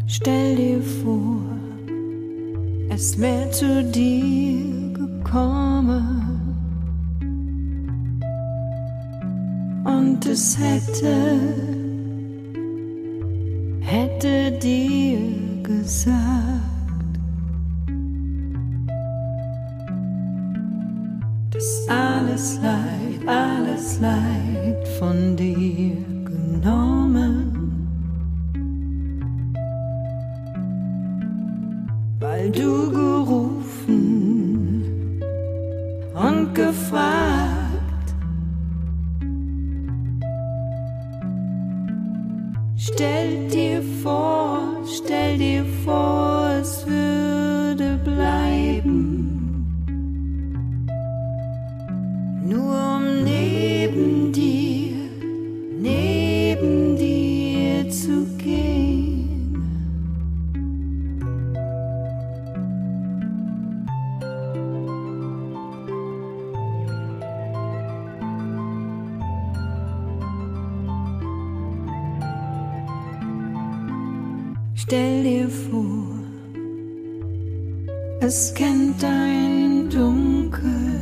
Stell dir vor, es wär zu dir gekommen und es hätte dir gesagt, dass alles Leid von dir genommen, weil du gerufen und gefragt. Stell dir vor, es würde bleiben, nur um neben dir zu gehen. Stell dir vor, es kennt dein Dunkel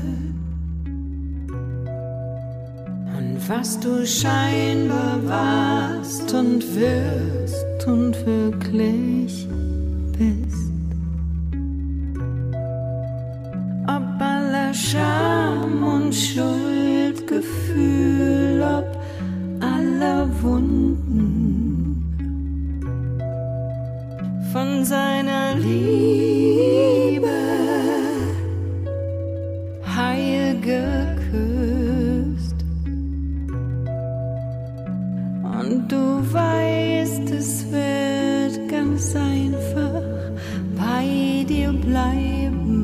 und was du scheinbar warst und wirst und wirklich bist. Ob aller Scham und Schuldgefühl, ob aller Wunden von seiner Liebe heil geküsst. Und du weißt, es wird ganz einfach bei dir bleiben,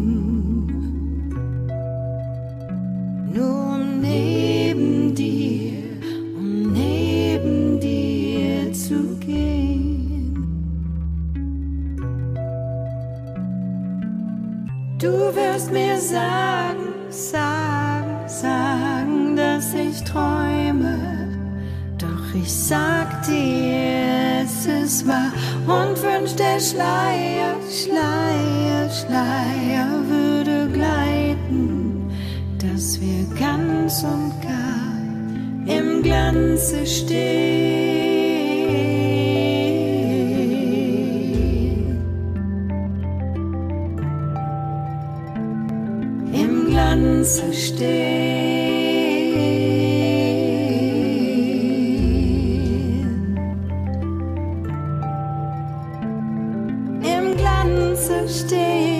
nur um neben dir zu gehen. Du wirst mir sagen, dass ich träume, doch ich sag dir, es ist wahr und wünsch, der Schleier würde gleiten, dass wir ganz und gar im Glanze stehen. Im Glanze stehen. Im Glanze stehen.